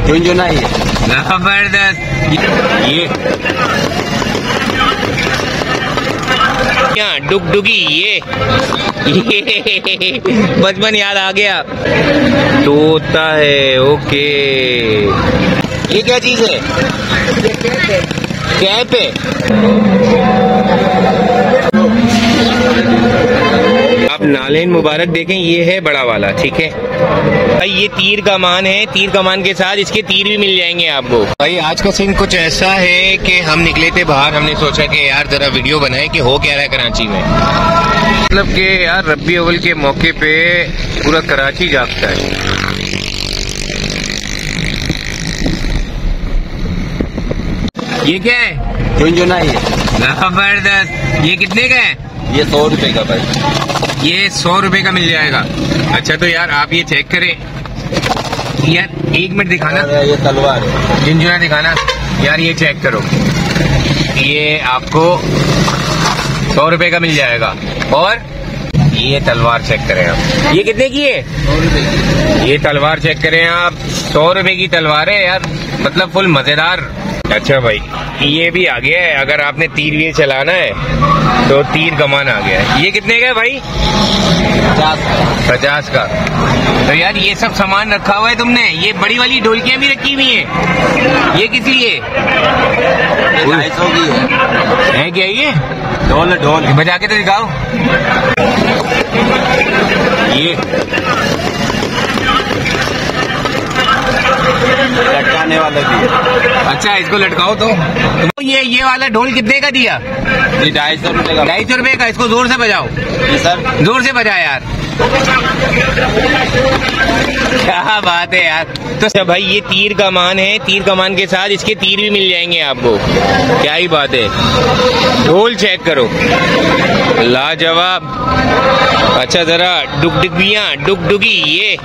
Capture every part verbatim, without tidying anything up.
झुनझुना ही है। जबरदस्त। ये यहाँ डुगडुगी, ये ये बचपन याद आ गया। तोता है, ओके। ये क्या चीज है? कैप है। आप नालेन मुबारक देखें, ये है बड़ा वाला, ठीक है भाई। ये तीर कमान है, तीर कमान के साथ इसके तीर भी मिल जाएंगे आपको। भाई आज का सीन कुछ ऐसा है कि हम निकले थे बाहर, हमने सोचा कि यार जरा वीडियो बनाए कि हो क्या रहा है कराची में। मतलब कि यार रब्बी अव्वल के मौके पे पूरा कराची जागता है। ये क्या है? झुनझुना ही है। जबरदस्त। ये कितने का है? ये सौ रुपए का भाई। ये सौ रुपए का मिल जाएगा। अच्छा तो यार आप ये चेक करें यार, एक मिनट दिखाना। ये तलवार है, झुनझुना दिखाना यार। ये चेक करो, ये आपको सौ रुपए का मिल जाएगा। और ये तलवार चेक करें आप, ये कितने की है? सौ रुपए की। ये तलवार चेक करें आप, सौ रुपए की तलवार है यार, मतलब फुल मजेदार। अच्छा भाई ये भी आ गया है, अगर आपने तीर ये चलाना है तो तीर कमान आ गया है। ये कितने का है भाई? पचास पचास का। तो यार ये सब सामान रखा हुआ है तुमने। ये बड़ी वाली ढोलकियां भी रखी हुई हैं, ये किस लिए? ढाई सौ की है। है क्या ये? ढोल ढोल बजा के तो दिखाओ। ये लटकाने वाला भी। अच्छा इसको लटकाओ तो। तो ये ये वाला ढोल कितने का दिया? ये ढाई सौ रुपए का। ढाई सौ रुपए का। इसको जोर से बजाओ। जी सर, जोर से बजा यार। क्या बात है यार। तो अच्छा भाई ये तीर कमान है, तीर कमान के साथ इसके तीर भी मिल जाएंगे आपको। क्या ही बात है। ढोल चेक करो, लाजवाब। अच्छा जरा डुगडुगियां, डुगडुगी, ये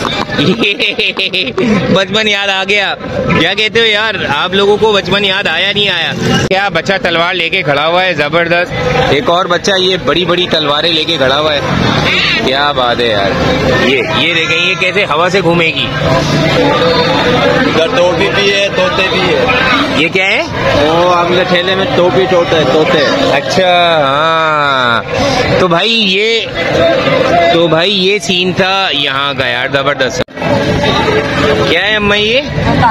ये बचपन याद आ गया। क्या कहते हो यार, आप लोगों को बचपन याद आया नहीं आया? क्या बच्चा तलवार लेके खड़ा हुआ है, जबरदस्त। एक और बच्चा ये बड़ी बड़ी तलवारें लेके खड़ा हुआ है। क्या बात है यार। ये ये देखें, ये कैसे हवा से घूमेगी। इधर टोपी भी है, तोते भी है। ये क्या है? वो अगले ठेले में टोपी तोते तोते। अच्छा हाँ। तो भाई ये तो भाई ये सीन था यहाँ का यार, जबरदस्त। क्या है अम्मा? ये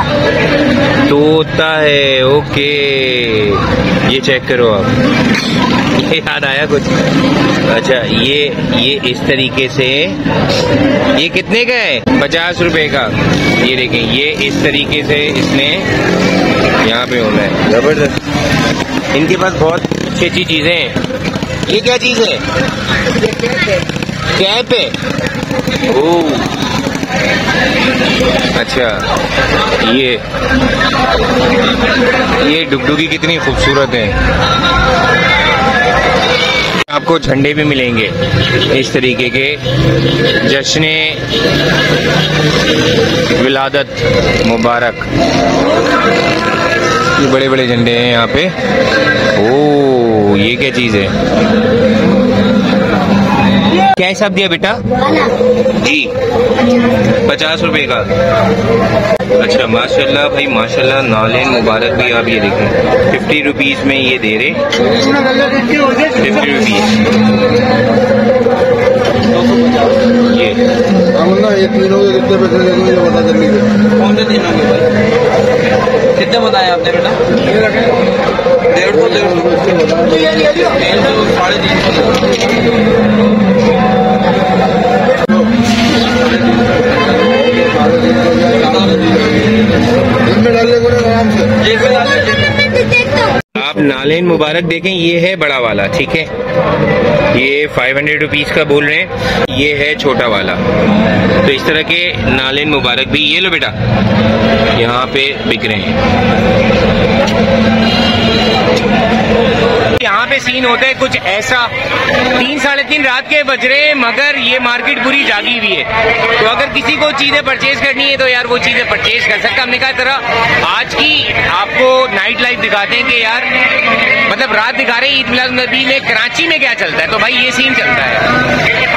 तोता है, ओके। ये चेक करो आप, ये याद आया कुछ? अच्छा ये ये इस तरीके से, ये कितने का है? पचास रुपए का। ये देखें, ये इस तरीके से इसने यहाँ पे होना है, जबरदस्त। इनके पास बहुत अच्छी अच्छी चीजें हैं। ये क्या चीज है? कैप है। ओह अच्छा, ये ये डुगडुगी कितनी खूबसूरत है। आपको झंडे भी मिलेंगे इस तरीके के, जश्ने विलादत मुबारक। ये बड़े बड़े झंडे हैं यहाँ पे। ओह ये क्या चीज है? क्या हिसाब दिया बेटा? जी पचास रुपए का। अच्छा माशाल्लाह भाई माशाल्लाह। नालेन मुबारक भी आप ये देखें, फिफ्टी रुपीज में ये दे रहे। फिफ्टी रुपीज ये ये तीनों के कितने पैसे देंगे ये बता जल्दी। कौन से तीनों के भाई? कितने बताया आपने बेटा? डेढ़ सौ डेढ़ सौ साढ़े तीन सौ। आप नालेन मुबारक देखें, ये है बड़ा वाला, ठीक है। ये फाइव हंड्रेड रुपीज का बोल रहे हैं, ये है छोटा वाला। तो इस तरह के नालेन मुबारक भी, ये लो बेटा, यहाँ पे बिक रहे हैं। यहाँ पे सीन होता है कुछ ऐसा, तीन साढ़े तीन रात के बज रहे हैं मगर ये मार्केट पूरी जागी हुई है। तो अगर किसी को चीजें परचेज करनी है तो यार वो चीजें परचेज कर सकता है। हमने कहा तरह आज की आपको नाइट लाइफ दिखाते हैं कि यार मतलब रात दिखा रहे हैं ईद मिलाद नबी में कराची में क्या चलता है। तो भाई ये सीन चलता है।